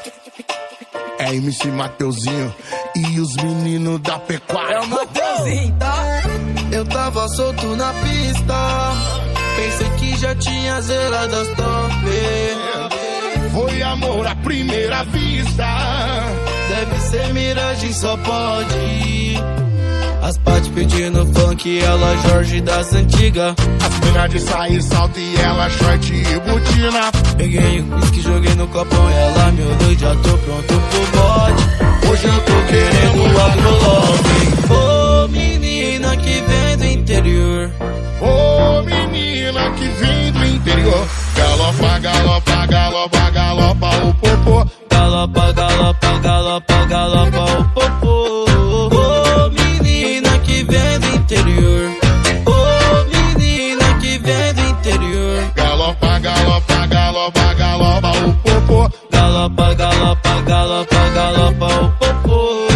É MC Mateuzinho e os meninos da pecuária. É o Mateuzinho, tá? Eu tava solto na pista, pensei que já tinha zerado as top. Foi amor à primeira vista. Deve ser miragem, só pode. As Paty pedindo funk, ela Jorge das antigas. As mina de sair salto e ela short e botina. Peguei o whisky, joguei no copão e ela me olhou e já tô pronto pro bode. Hoje eu tô querendo agrolove. Ô menina que vem do interior, Ô menina que vem do interior. Galopa, galopa, galopa, galopa o popô. galopa, galopa, galopa, galopa o popô. Ô menina que vem do interior, ô menina que vem do interior. Galopa, galopa, galopa, galopa o popô. Galopa, galopa, galopa, galopa o popô.